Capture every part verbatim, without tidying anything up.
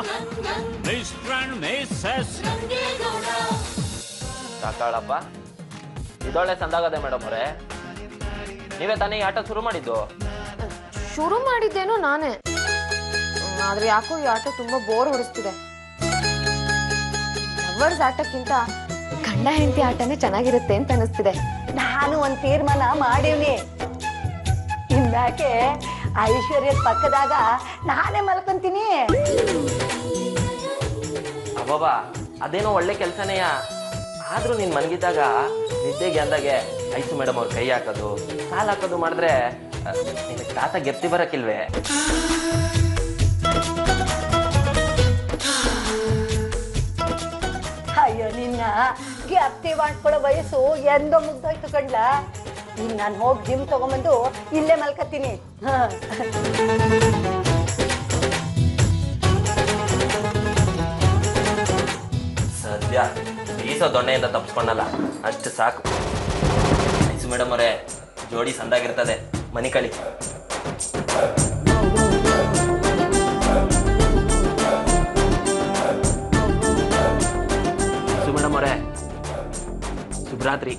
ಸಾಕಾಳಪ್ಪ ಇದೊಳ್ಳೆ ಸಂದಾಗದೆ madam ಅವರೇ. ನೀವೇ ತಾನೇ ಈ ಆಟ ಶುರು ಮಾಡಿದ್ದು? ಶುರು ಮಾಡಿದ್ದೇನೋ ನಾನೇ, ಆದ್ರೆ ಯಾಕೋ ಈ ಆಟ ತುಂಬಾ ಬೋರ್ ಹೊಡಿಸ್ತಿದೆ. ಲವರ್ಸ್ ಆಟಕ್ಕಿಂತ ಗಂಡ ಹೆಂಡತಿ ಆಟನೇ ಚೆನ್ನಾಗಿರುತ್ತೆ ಅಂತ ಅನಿಸ್ತಿದೆ. ನಾನು ಒಂದ್ ತೀರ್ಮಾನ ಮಾಡೀನಿ. ಇನ್ಯಾಕೆ ಐಶ್ವರ್ಯದ ಪಕ್ಕದಾಗ ನಾನೇ ಮಲ್ಕೊಂತೀನಿ. ಅಬ್ಬಬ್ಬಾ ಅದೇನೋ ಒಳ್ಳೆ ಕೆಲ್ಸನೇಯ. ಆದ್ರೂ ನೀನ್ ಮನ್ಗಿದ್ದಾಗ ನಿದ್ದೆಗೆ ಅಂದಾಗೆ ಐಸು ಮೇಡಮ್ ಅವ್ರ ಕೈ ಹಾಕೋದು ಕಾಲ್ ಹಾಕೋದು ಮಾಡಿದ್ರೆ ನಿನಗೆ ತಾತ ಗೆಪ್ತಿ ಬರಕ್ಕಿಲ್ವೇ? ಅಯ್ಯೋ ನಿನ್ನ ಗೆಪ್ತಿ ಮಾಡ್ಕೊಳ್ಳೋ ವಯಸ್ಸು ಎಂದೋ ಮುಗ್ದೋಯ್ತು ಕಂಡ್ಲ. ಇನ್ ನಾನು ಹೋಗಿ ಜಿಮ್ ತಗೊಂಬಂದು ಇಲ್ಲೇ ಮಲ್ಕತ್ತೀನಿ. ಸದ್ಯ ಬೀಸೋ ದೊಣ್ಣೆಯಿಂದ ತಪ್ಪಿಸ್ಕೊಂಡಲ್ಲ, ಅಷ್ಟು ಸಾಕು. ಐಸು ಮೇಡಮ್ ಅವರೇ ಜೋಡಿ ಸಂದಾಗಿರ್ತದೆ, ಮನಿ ಕಳಿ. ಐಸು ಮೇಡಮ್ ಅವರೇ ಶುಭರಾತ್ರಿ.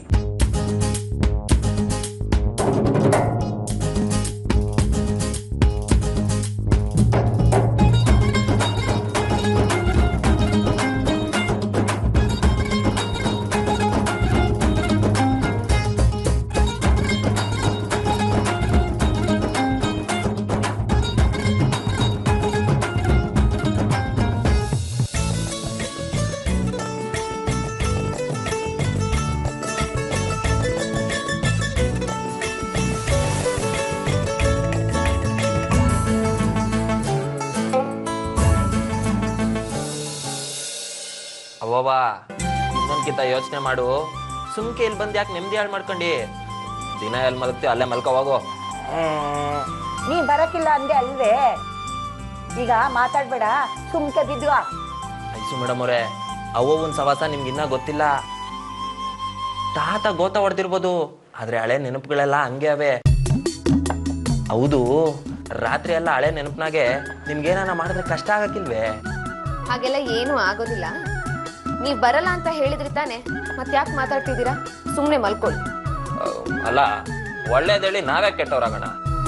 ಅವ್ವ ಇನ್ನೊಂದ್ಕಿಂತ ಯೋಚನೆ ಮಾಡು. ಸುಮ್ಕೆ ಇಲ್ಲಿ ಬಂದು ಯಾಕೆ ನೆಮ್ಮದಿ ಹಾಳು ಮಾಡ್ಕೊಂಡಿ? ದಿನ ಎಲ್ಲಿ ಮಲಗ್ತೀವಿ ಅಲ್ಲೇ ಮಲ್ಕೋ ಹೋಗೋ. ನೀ ಬರಕಿಲ್ಲ ಅಂದೆ ಅಲ್ವೇ? ಈಗ ಮಾತಾಡ್ಬೇಡ, ಸುಮ್ಕೆ ಬಿದ್ವ. ಐಸು ಮೇಡಮ್ ಅವರೇ ಅವ್ವನ್ ಸವಾಸ ನಿಮ್ಗೆ ಇನ್ನ ಗೊತ್ತಿಲ್ಲ. ತಾತ ಗೋತ ಹೊಡೆದಿರ್ಬೋದು, ಆದ್ರೆ ಹಳೆ ನೆನಪುಗಳೆಲ್ಲ ಹಂಗೆ ಅವೆ. ಹೌದು, ರಾತ್ರಿ ಎಲ್ಲ ಹಳೆ ನೆನಪನಾಗೆ ನಿಮ್ಗೇನಾನ ಮಾಡಿದ್ರೆ ಕಷ್ಟ ಆಗಕ್ಕಿಲ್ವೇ? ಹಾಗೆಲ್ಲ ಏನು ಆಗೋದಿಲ್ಲ. ನೀವ್ ಬರಲ್ಲ ಅಂತ ಹೇಳಿದ್ರಿ ತಾನೆ, ಮತ್ತೆ ಯಾಕೆ ಮಾತಾಡ್ತಿದ್ದೀರಾ? ಸುಮ್ನೆ ಮಲ್ಕೊಳ್ಳಿ. ಅಲ್ಲ ಒಳ್ಳೇದೇಳಿ ನಾವೇ ಕೆಟ್ಟವ್ರಾಗೋಣ.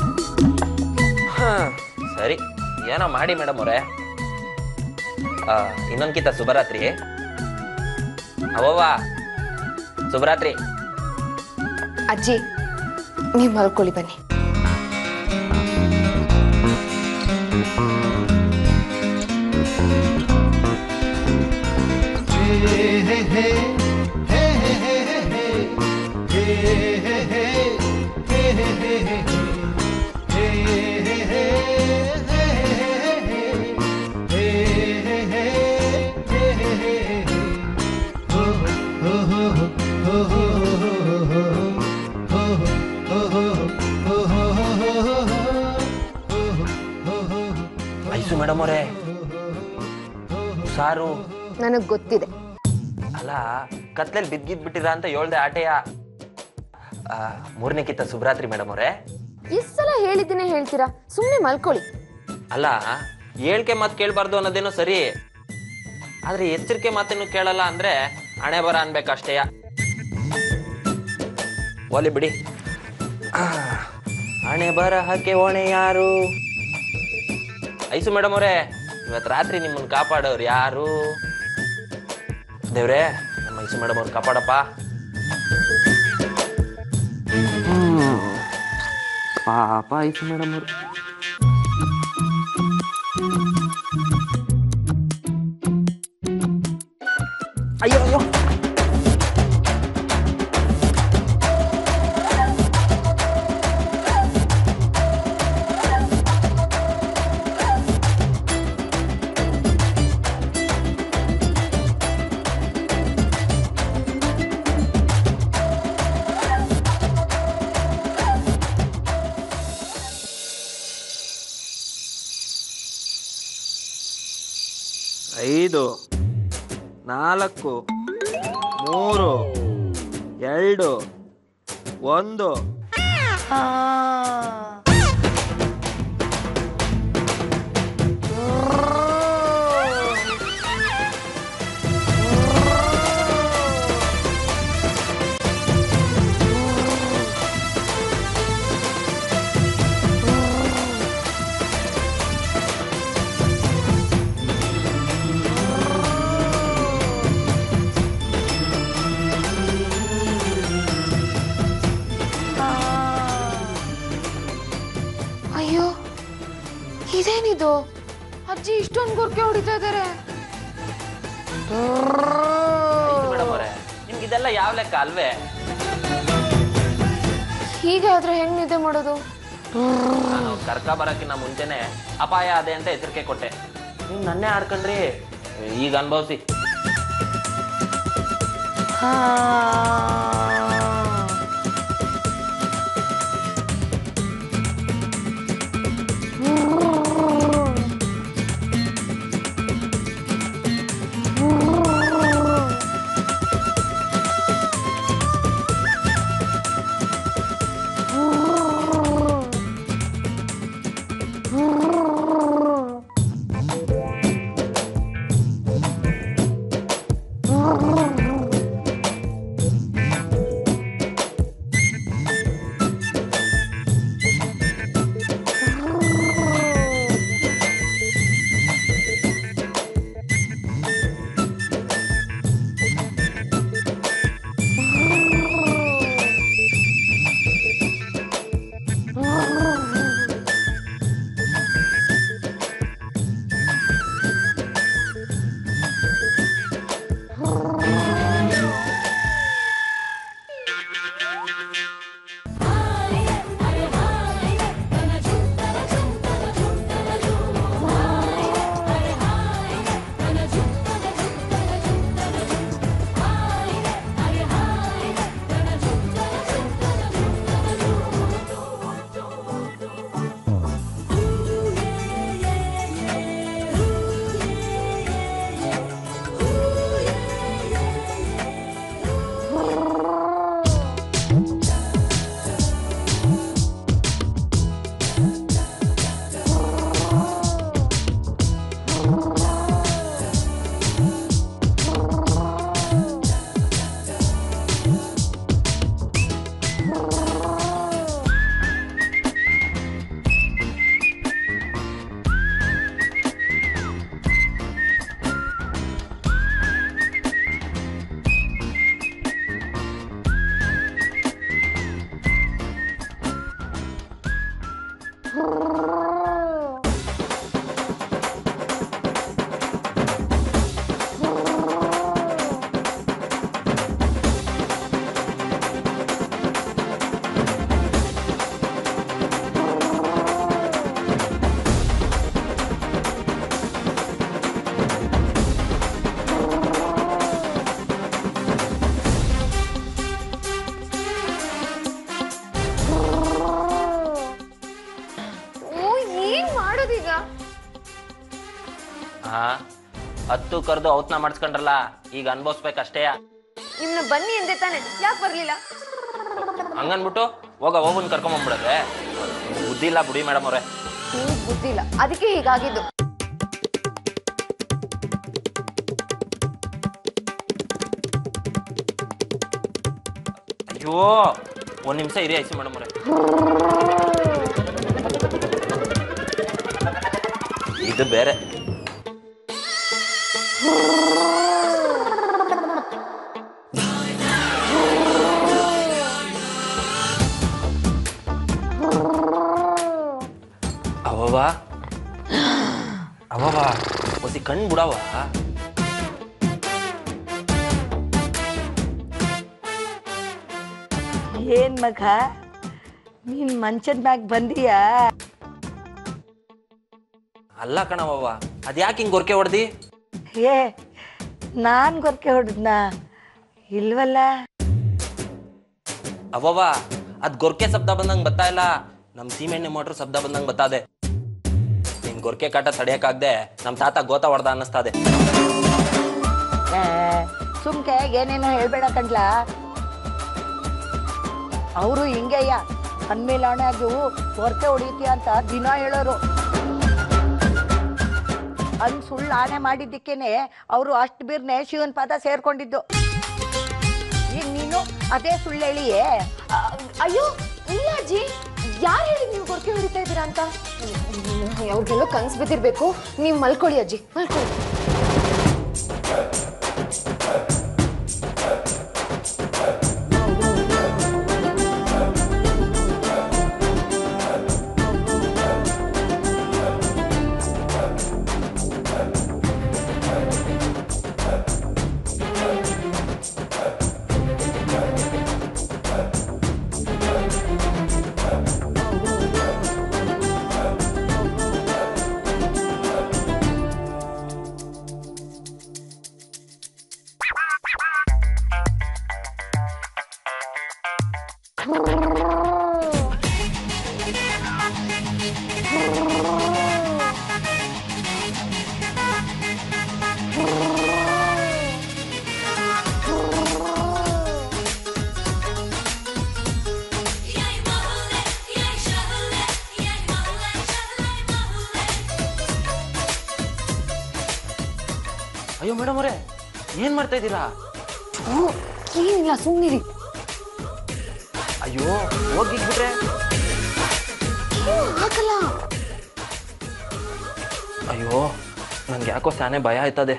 ಸರಿ ಏನೋ ಮಾಡಿ ಮೇಡಮ್ ಅವರೇ. ಇನ್ನೊಂದ್ಕಿಂತ ಶುಭರಾತ್ರಿ. ಅವವ್ವ ಶುಭರಾತ್ರಿ. ಅಜ್ಜಿ ನೀವ್ ಮಲ್ಕೊಳ್ಳಿ ಬನ್ನಿ. ಐಸು ಮೇಡಮ್ ಅವರೇ ಸಾರು ನನಗ್ ಗೊತ್ತಿದೆ. ಅಲ್ಲ ಕತ್ಲೆಲ್ಲಿ ಬಿದ್ಗಿದ್ ಬಿಟ್ಟಿರ ಅಂತ ಹೇಳ್ದೆ ಆಟೆಯ. ಮೂರನೇ ಕಿತ್ತ ಶುಭರಾತ್ರಿ ಮೇಡಮ್ ಅವರೇ. ಇಷ್ಟ್ ಸಲ ಹೇಳಿದ್ದೇನೆ ಹೇಳ್ತೀರಾ, ಸುಮ್ನೆ ಮಲ್ಕೊಳ್ಳಿ. ಅಲ್ಲ ಹೇಳ್ಕೆ ಮಾತು ಕೇಳ್ಬಾರ್ದು ಅನ್ನೋದೇನೋ ಸರಿ, ಆದ್ರೆ ಎಚ್ಚರಿಕೆ ಮಾತನ್ನು ಕೇಳಲ್ಲ ಅಂದ್ರೆ ಹಣೆ ಬರ ಅನ್ಬೇಕಷ್ಟೇಯ. ಓಲಿ ಬಿಡಿ. ಹಣೆ ಬರಹಕ್ಕೆ ಹೊಣೆ ಯಾರು? ಐಸು ಮೇಡಮ್ ಅವರೇ ಇವತ್ತು ರಾತ್ರಿ ನಿಮ್ಮನ್ನ ಕಾಪಾಡೋರು ಯಾರು? ದೇವ್ರೆ ನಮ್ಮ ಐಸು ಮೇಡಮ್ ಅವ್ರು ಕಾಪಾಡಪ್ಪ. ಪಾಪ ಐಸು ಮೇಡಮ್ ಅವರು. ಅಯ್ಯೋ ಅಯ್ಯೋ ಐದು ನಾಲ್ಕು ಮೂರು ಎರಡು ಒಂದು. ಇಷ್ಟೊಂದು ಗುರ್ಕೆ ಹೊಡಿತಾ ಇದಾರೆ? ಮೇಡಮ್ ಅವರೇ, ನಿಮ್ಗೆ ಇದೆಲ್ಲ ಯಾವ ಲೆಕ್ಕ ಅಲ್ವೇ? ಹೀಗಾದ್ರೆ ಹೆಂಗ್ ನಿದ್ದೆ ಮಾಡೋದು? ನಾನು ಕರ್ಕ ಬರಕ್ಕಿನ್ನ ಮುಂಚೆನೆ ಅಪಾಯ ಅದೇ ಅಂತ ಎಚ್ಚರಿಕೆ ಕೊಟ್ಟೆ. ನೀವು ನನ್ನೇ ಆಡ್ಕೊಂಡ್ರಿ, ಈಗ ಅನುಭವಿಸಿ. ಹಾ, ಹತ್ತು ಕರೆದು ಔತ್ನ ಮಾಡಿಸ್ಕೊಂಡ್ರಲ್ಲ, ಈಗ ಅನ್ಭವಿಸ್ಬೇಕಷ್ಟೇ. ನಿಮ್ನ ಬನ್ನಿ ಎಂದೆ ತಾನೆ, ಯಾಕೆ ಬರ್ಲಿಲ್ಲ? ಹಂಗನ್ಬಿಟ್ಟು ಹೋಗ ಹೋಗುನ್ ಕರ್ಕೊಂಬಂದ್ಬಿಡದೆ. ಬುದ್ಧಿ ಇಲ್ಲ ಬುಡಿ ಮೇಡಮ್ ಅವ್ರೆ. ನೀವು ಬುದ್ಧಿ ಇಲ್ಲ, ಅದಕ್ಕೆ ಹೀಗಾಗಿದ್ದು. ಅಯ್ಯೋ, ಒಂದ್ ನಿಮಿಷ ಇರಿ ಐಸಿ ಮೇಡಮ್ ಅವ್ರೆ. ಇದು ಬೇರೆ. ಅವವ ಅವವ ಒಸಿ ಕಣ್ ಬಿಡವ. ಏನ್ ಮಗ, ನೀನ್ ಮಂಚದ ಮ್ಯಾಗ ಬಂದೀಯಾ? ಅಲ್ಲ ಕಣವವ್ವ, ಅದ್ಯಾಕೆ ಹಿಂಗ್ ಗೊರ್ಕೆ ಹೊಡ್ದಿ? ಏ, ನಾನ್ ಗೊರ್ಕೆ ಹೊಡೆದ್ನಾ? ಇಲ್ವಲ್ಲ. ಅವವ ಅದ್ ಗೊರ್ಕೆ ಶಬ್ದ ಬಂದಂಗ್ ಬತ್ತಾ ಇಲ್ಲ, ನಮ್ ಸೀಮೆಣ್ಣೆ ಮೋಟ್ರ್ ಶಬ್ದ ಬಂದಂಗ್ ಬತ್ತಾದೆ. ನಿನ್ ಗೊರ್ಕೆ ಕಾಟ ತಡಿಯಕ್ಕಾಗ್ದೆ ನಮ್ ತಾತ ಗೋತ ಹೊಡ್ದ ಅನ್ನಿಸ್ತಾದೆ. ಸುಮ್ಕೆ ಏನೇನೋ ಹೇಳ್ಬೇಡ ಕಣ್ಲಾ. ಅವರು ಹಿಂಗೆಯ್ಯ ಅನ್ಮೇಲಾಣೆ ಅದು ಹೊರಕೆ ಹೊಡಿತೀಯ ಅಂತ ದಿನ ಹೇಳೋರು. ಅನ್ ಸುಳ್ಳು ಆಣೆ ಮಾಡಿದ್ದಕ್ಕೇನೆ ಅವರು ಅಷ್ಟು ಬಿರ್ನೆ ಶಿವನ್ ಪಾದ ಸೇರ್ಕೊಂಡಿದ್ದು. ಈಗ ನೀನು ಅದೇ ಸುಳ್ಳು ಹೇಳಿಯೇ? ಅಯ್ಯೋ ಇಲ್ಲ ಅಜ್ಜಿ, ಯಾರು ಹೇಳಿ ನೀವು ಗೊರ್ಕೆ ಹೊಡಿತಾ ಇದ್ದೀರಾ ಅಂತ? ಅವ್ರಿಗೆಲ್ಲೋ ಕನ್ಸು ಬಿದ್ದಿರ್ಬೇಕು. ನೀವು ಮಲ್ಕೊಳ್ಳಿ ಅಜ್ಜಿ, ಮಲ್ಕೊಳ್ಳಿ. ಅಯ್ಯೋ ಮೇಡಮ್ ಅವರೇ, ಏನ್ ಮಾಡ್ತಾ ಇದ್ದೀರಾ? ಏನಿಲ್ಲ, ಸುಮ್ಮನಿರಿ. ಅಯ್ಯೋ ಹೋಗಿಬಿಟ್ರೆ ಹಾಕಲ್ಲ. ಅಯ್ಯೋ ನನ್ಗೆ ಯಾಕೋ ಸಾನೆ ಭಯ ಆಯ್ತದೆ.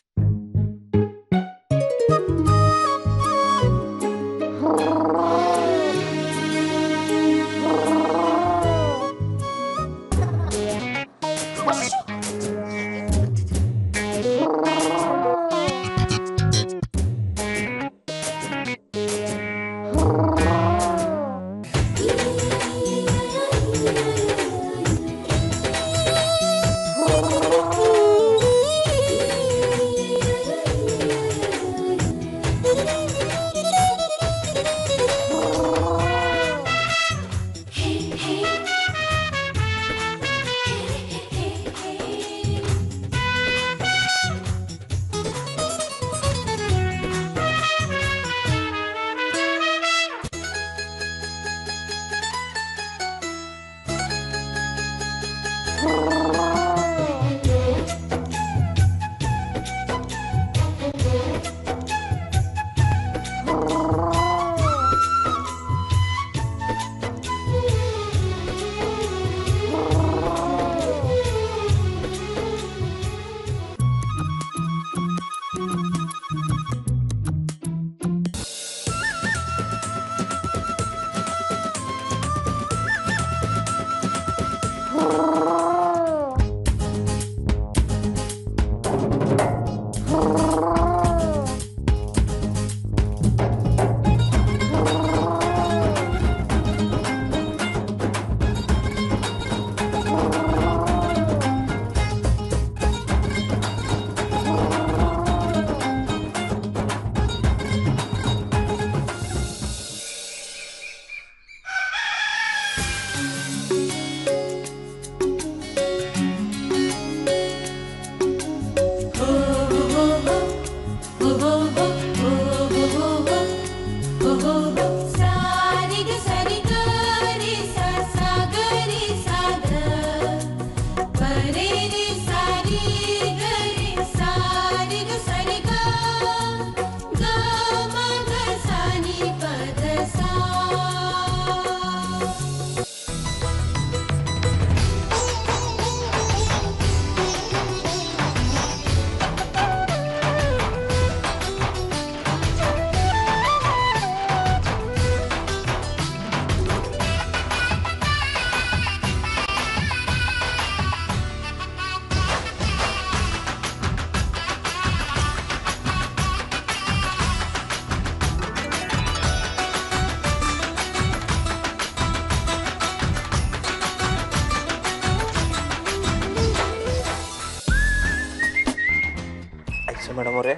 ಮೇಡಮ್ ಅವರೇ,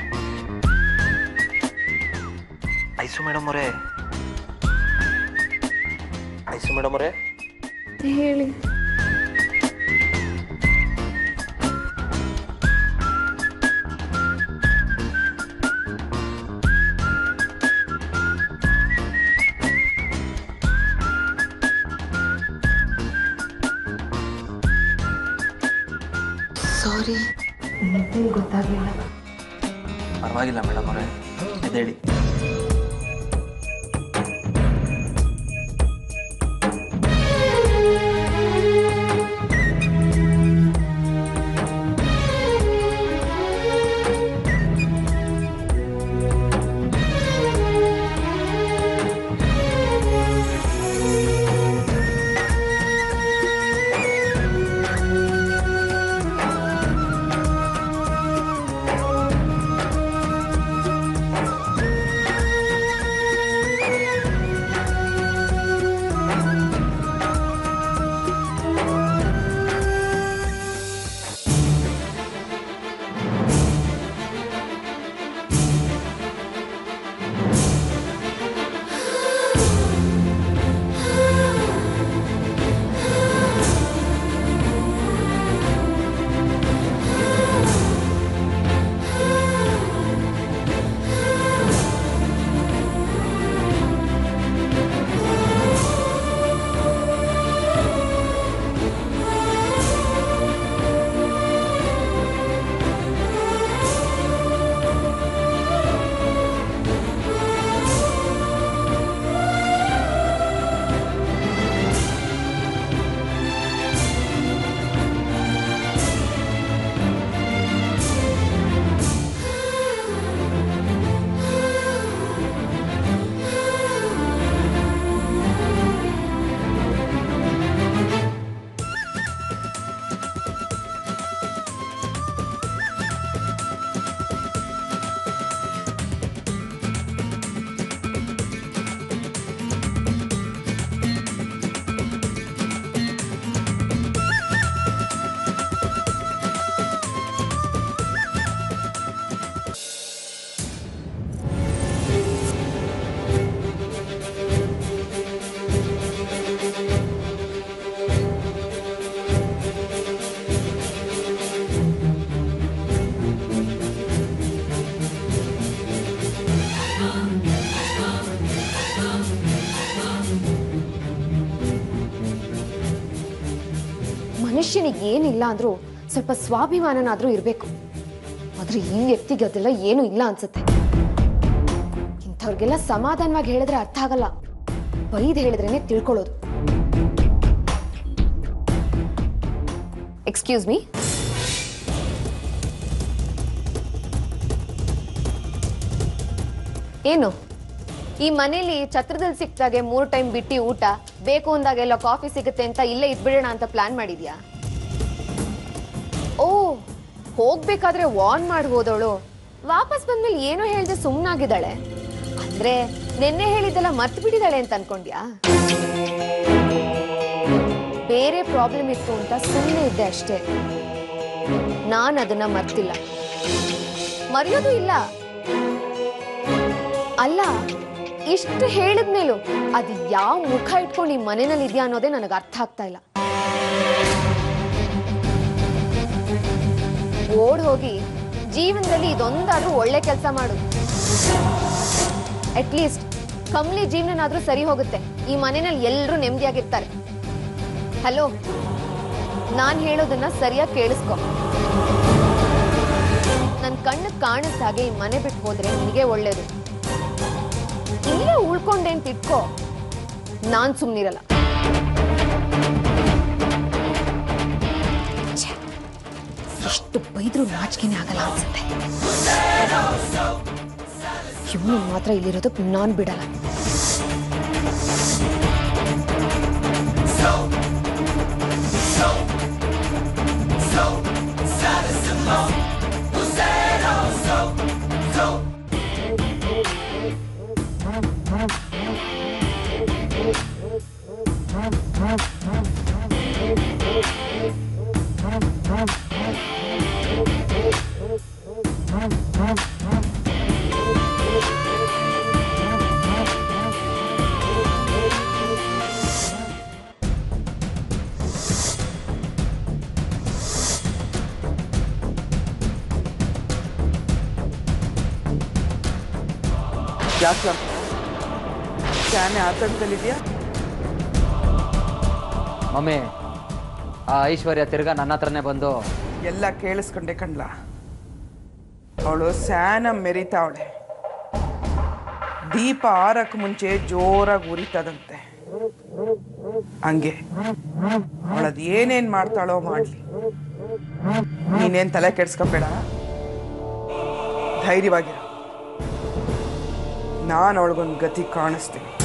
ಐಸು ಮೇಡಮ್ ಅವರೇ, ಐಸು ಮೇಡಮ್ ಅವರೇ, ಹೇಳಿ. ಸಾರಿ, ಗೊತ್ತಾಗಲಿಲ್ಲ. ಪರವಾಗಿಲ್ಲ ಮೇಡಮ್ ಅವರೇ, ಎದ್ದೇಳಿ. ಏನಿಲ್ಲ ಅಂದ್ರೂ ಸ್ವಲ್ಪ ಸ್ವಾಭಿಮಾನನಾದ್ರೂ ಇರಬೇಕು. ಆದ್ರೆ ಈ ವ್ಯಕ್ತಿಗೆ ಅದೆಲ್ಲ ಏನು ಇಲ್ಲ ಅನ್ಸುತ್ತೆ. ಇಂಥವ್ರಿಗೆಲ್ಲ ಸಮಾಧಾನವಾಗಿ ಹೇಳಿದ್ರೆ ಅರ್ಥ ಆಗಲ್ಲ, ಬೈದ್ ಹೇಳಿದ್ರೇನೆ ತಿಳ್ಕೊಳ್ಳೋದು. Excuse me. ಏನು ಈ ಮನೇಲಿ ಛತ್ರದಲ್ಲಿ ಸಿಕ್ತಾಗೆ ಮೂರು ಟೈಮ್ ಬಿಟ್ಟಿ ಊಟ, ಬೇಕು ಅಂದಾಗೆಲ್ಲ ಕಾಫಿ ಸಿಗುತ್ತೆ ಅಂತ ಇಲ್ಲೇ ಇದ್ಬಿಡೋಣ ಅಂತ ಪ್ಲಾನ್ ಮಾಡಿದ್ಯಾ? ಓ, ಹೋಗ್ಬೇಕಾದ್ರೆ ವಾರ್ನ್ ಮಾಡಿ ಹೋದವಳು ವಾಪಸ್ ಬಂದ್ಮೇಲೆ ಏನೋ ಹೇಳ್ದೆ ಸುಮ್ಮನಾಗಿದ್ದಾಳೆ ಅಂದ್ರೆ ನೆನ್ನೆ ಹೇಳಿದ್ದೆಲ್ಲ ಮರ್ತು ಬಿಟ್ಟಿದ್ದಾಳೆ ಅಂತ ಅನ್ಕೊಂಡ್ಯಾ? ಬೇರೆ ಪ್ರಾಬ್ಲಮ್ ಇತ್ತು ಅಂತ ಸುಮ್ಮನೆ ಇದ್ದೆ ಅಷ್ಟೇ. ನಾನು ಅದನ್ನ ಮರ್ತಿಲ್ಲ, ಮರೆಯೋದು ಇಲ್ಲ. ಅಲ್ಲ, ಇಷ್ಟು ಹೇಳಿದ್ಮೇಲೂ ಅದು ಯಾವ ಮುಖ ಇಟ್ಕೊಂಡು ಈ ಮನೆಯಲ್ಲಿ ಇದೆಯಾ ಅನ್ನೋದೇ ನನಗೆ ಅರ್ಥ ಆಗ್ತಾ ಇಲ್ಲ. ಓಡ್ ಹೋಗಿ ಜೀವನದಲ್ಲಿ ಇದೊಂದಾದ್ರೂ ಒಳ್ಳೆ ಕೆಲಸ ಮಾಡು. ಅಟ್ಲೀಸ್ಟ್ ಕಮ್ಲಿ ಜೀವನನಾದ್ರೂ ಸರಿ ಹೋಗುತ್ತೆ. ಈ ಮನೆಯಲ್ಲಿ ಎಲ್ಲರೂ ನೆಮ್ಮದಿಯಾಗಿರ್ತಾರೆ. ಹಲೋ, ನಾನ್ ಹೇಳೋದನ್ನ ಸರಿಯಾಗಿ ಕೇಳಿಸ್ಕೊ. ನನ್ನ ಕಣ್ಣು ಕಾಣಿಸ್ದ ಹಾಗೆ ಈ ಮನೆ ಬಿಟ್ಟು ಹೋದ್ರೆ ನಿನಗೆ ಒಳ್ಳೇದು. ಇಲ್ಲೇ ಉಳ್ಕೊಂಡೆ ಅಂತ ಇಟ್ಕೋ, ನಾನ್ ಸುಮ್ನಿರಲ್ಲ. ಎಷ್ಟು ಬೈದ್ರು ನಾಚಿಕೆನೆ ಆಗಲ್ಲ ಅನ್ಸುತ್ತೆ. ಇವನು ಮಾತ್ರ ಇಲ್ಲಿರೋದಕ್ಕೆ ನಾನ್ ಬಿಡಲ್ಲ. ಯಾಕೆ ಶಾನೆ ಆತಂಕದಲ್ಲಿದೆಯಾ? ಮಮ್ಮಿ, ಆ ಐಶ್ವರ್ಯ ತಿರ್ಗಾ ನನ್ನ ಹತ್ರನೇ ಬಂದು ಎಲ್ಲ ಕೇಳಿಸ್ಕೊಂಡೆ ಕಣ್ಲ. ಅವಳು ಸ್ಯಾನ ಮೆರಿತಾವಳೆ. ದೀಪ ಆರಕ್ಕೆ ಮುಂಚೆ ಜೋರಾಗಿ ಉರಿತದಂತೆ. ಹಂಗೆ ಅವಳದ್ ಏನೇನ್ ಮಾಡ್ತಾಳೋ ಮಾಡ್ಲಿ, ನೀನೇನ್ ತಲೆ ಕೆಡ್ಸ್ಕೊಬೇಡ, ಧೈರ್ಯವಾಗಿರು. ನಾನು ಅವಳಿಗೊಂದು ಗತಿ ಕಾಣಿಸ್ತೀನಿ.